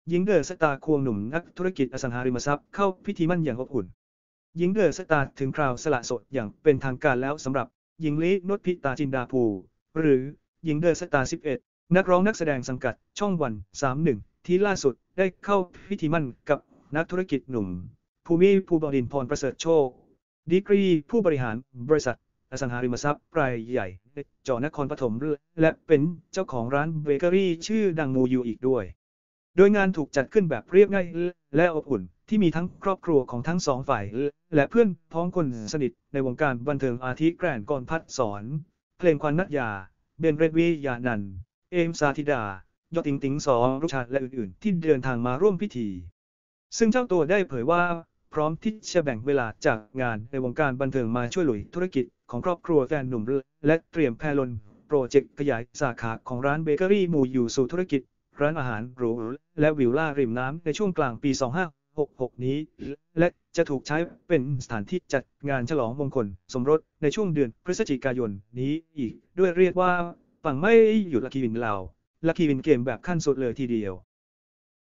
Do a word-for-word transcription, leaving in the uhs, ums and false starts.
หญิงเดอะสตาร์ควงหนุ่มนักธุรกิจอสังหาริมทรัพย์เข้าพิธีมั่นอย่างอบอุ่นหญิงเดอะสตาร์ถึงคราวสละโสดอย่างเป็นทางการแล้วสำหรับหญิงลีนพิตาจินดาภูหรือหญิงเดอะสตาร์สิบเอ็ดนักร้องนักแสดงสังกัดช่องวันสามสิบเอ็ดที่ล่าสุดได้เข้าพิธีมั่นกับนักธุรกิจหนุ่มภูมิภูบดินทร์พรประเสริฐโชคดีกรีผู้บริหารบริษัทอสังหาริมทรัพย์รายใหญ่ในจังหวัดนครปฐมและเป็นเจ้าของร้านเบเกอรี่ชื่อดังมูยูอีกด้วยโดยงานถูกจัดขึ้นแบบเรียบง่ายและอบอุ่นที่มีทั้งครอบครัวของทั้งสองฝ่ายและเพื่อนพ้องคนสนิทในวงการบันเทิงอาทิแกรนกรพัฒน์สอนเพลงควันนัทยาเบนเรดวียานันท์เอมสาธิดายอดติงติงสองลูกชายและอื่นๆที่เดินทางมาร่วมพิธีซึ่งเจ้าตัวได้เผยว่าพร้อมที่จะแบ่งเวลาจากงานในวงการบันเทิงมาช่วยเหลือธุรกิจของครอบครัวแฟนหนุ่มและเตรียมแพลนโปรเจกต์ขยายสาขาของร้านเบเกอรี่มูยูสู่ธุรกิจร้านอาหารหรูและวิลล่าริมน้ำในช่วงกลางปีสองพันห้าร้อยหกสิบหกนี้และจะถูกใช้เป็นสถานที่จัดงานฉลองมงคลสมรสในช่วงเดือนพฤศจิกายนนี้อีกด้วยเรียกว่าปังไม่หยุดลัคกี้วินลาวลัคกี้วินเกมแบบขั้นสุดเลยทีเดียว